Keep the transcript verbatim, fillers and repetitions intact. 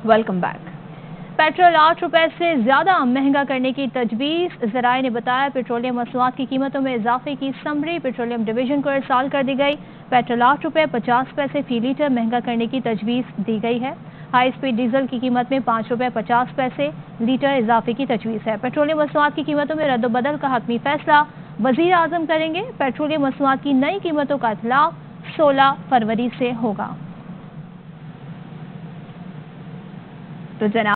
Welcome back. Petrol आठ रुपए से ज्यादा महंगा करने की तजवीज़। ज़राए ने बताया पेट्रोलियम मसनूआत की कीमतों में इजाफे की समरी पेट्रोलियम डिवीजन को इरसाल कर दी गई। पेट्रोल आठ रुपए पचास पैसे फी लीटर महंगा करने की तजवीज़ दी गई है। हाई स्पीड डीजल की कीमत में पाँच रुपए पचास पैसे लीटर इजाफे की तजवीज़ है। पेट्रोलियम मसनूआत की कीमतों में रद्दबदल का हतमी फैसला वज़ीर आज़म करेंगे। पेट्रोलियम मसनूआत की नई कीमतों का इतलाक सोलह फरवरी से होगा। तो जनाब